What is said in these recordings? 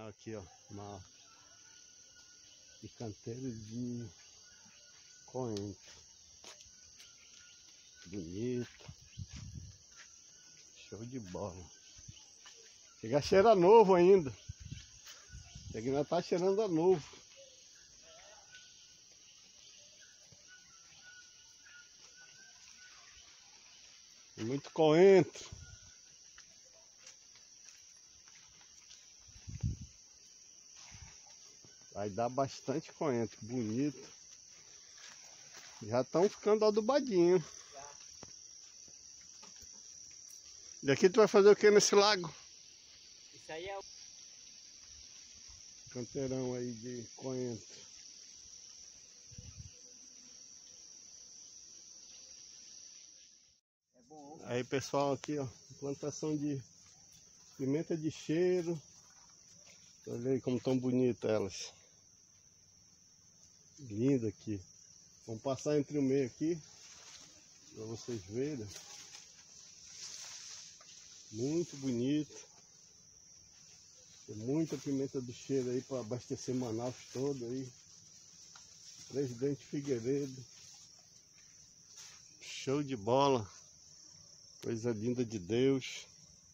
Aqui, ó, uma canteiro de coentro. Bonito. Show de bola. Chega, cheira novo ainda. Isso aqui ainda tá cheirando a novo. Tem muito coentro. Vai dar bastante coentro, bonito. Já estão ficando adubadinhos. E aqui tu vai fazer o que nesse lago? Isso aí é o canteirão aí de coentro. é bom. Aí pessoal, aqui ó, plantação de pimenta de cheiro. Olha aí como tão bonitas elas. Linda aqui. Vamos passar entre o meio aqui para vocês verem. Muito bonito. Tem muita pimenta do cheiro aí para abastecer Manaus todo aí. Presidente Figueiredo. Show de bola. Coisa linda de Deus.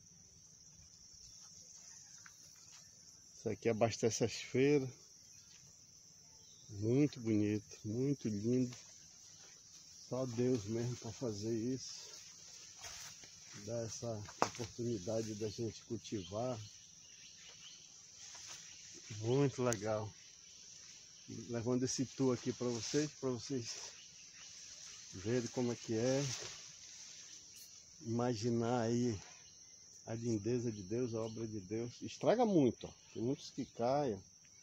Isso aqui abastece as feiras. Muito bonito, muito lindo. Só Deus mesmo para fazer isso. Dar essa oportunidade da gente cultivar. Muito legal. Levando esse tour aqui para vocês verem como é que é. Imaginar aí a lindeza de Deus, a obra de Deus. Estraga muito, ó. Tem muitos que caem.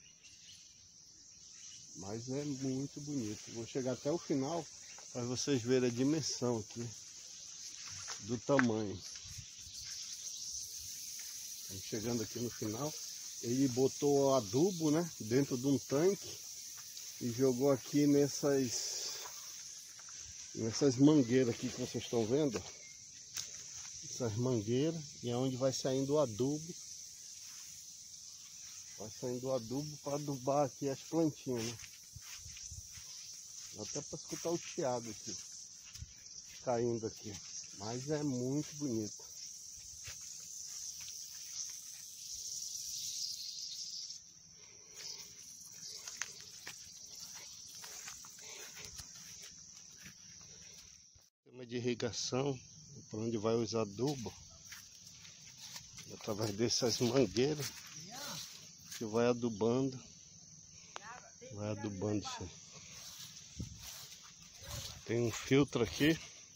Mas é muito bonito. Vou chegar até o final para vocês verem a dimensão aqui do tamanho. Estamos chegando aqui no final. Ele botou adubo, né, dentro de um tanque e jogou aqui nessas mangueiras aqui que vocês estão vendo. Essas mangueiras, e é onde vai saindo o adubo. Vai saindo o adubo para adubar aqui as plantinhas, né? Até para escutar o chiado aqui, caindo aqui. Mas é muito bonito. Sistema de irrigação, para onde vai usar adubo. Através dessas mangueiras que vai adubando. Vai adubando isso aí. Tem um filtro aqui.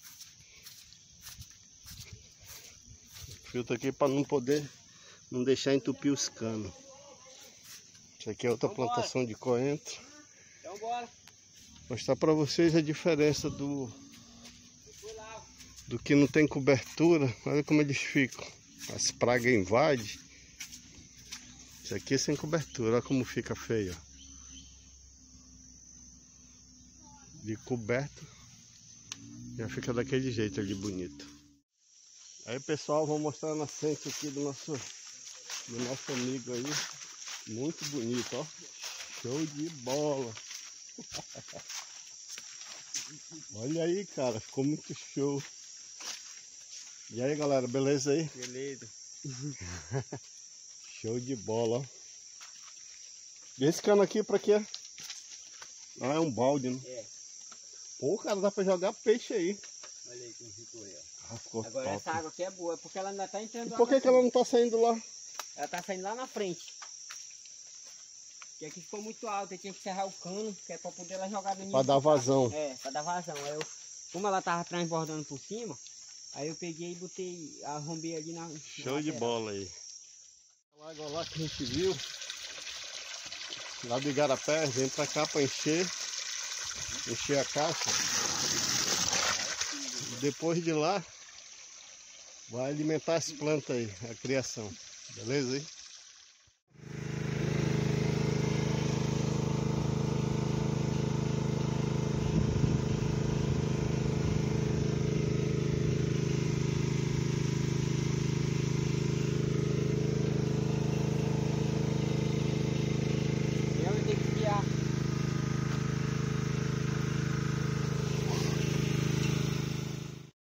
Filtro aqui para não deixar entupir os canos. Isso aqui é outra plantação de coentro. Então bora. Mostrar para vocês a diferença do que não tem cobertura. Olha como eles ficam. As pragas invadem. Isso aqui é sem cobertura. Olha como fica feio. De coberto já fica daquele jeito ali bonito. Aí pessoal, vou mostrar a nascente aqui do nosso amigo aí. Muito bonito, ó. Show de bola. Olha aí, cara, ficou muito show. E aí galera, beleza aí? Beleza. Show de bola, ó. E esse cano aqui pra quê? Ah, é um balde, né? É. Pô, cara, dá pra jogar peixe aí. Olha aí como ficou aí, ó. Ah, ficou Agora top. essa água aqui é boa, porque ela ainda tá entrando E lá. por que ela não tá saindo lá? Ela tá saindo lá na frente. Porque aqui ficou muito alto, eu tinha que serrar o cano, que é pra poder ela jogar no nível. Pra dar vazão. É, pra dar vazão. Aí como ela tava transbordando por cima, aí eu peguei e botei, arrombei ali na. Show de bola aí. Agora lá que a gente viu, lá do Igarapé, vem pra cá pra encher a caixa. E depois de lá, vai alimentar as plantas aí, a criação. Beleza aí?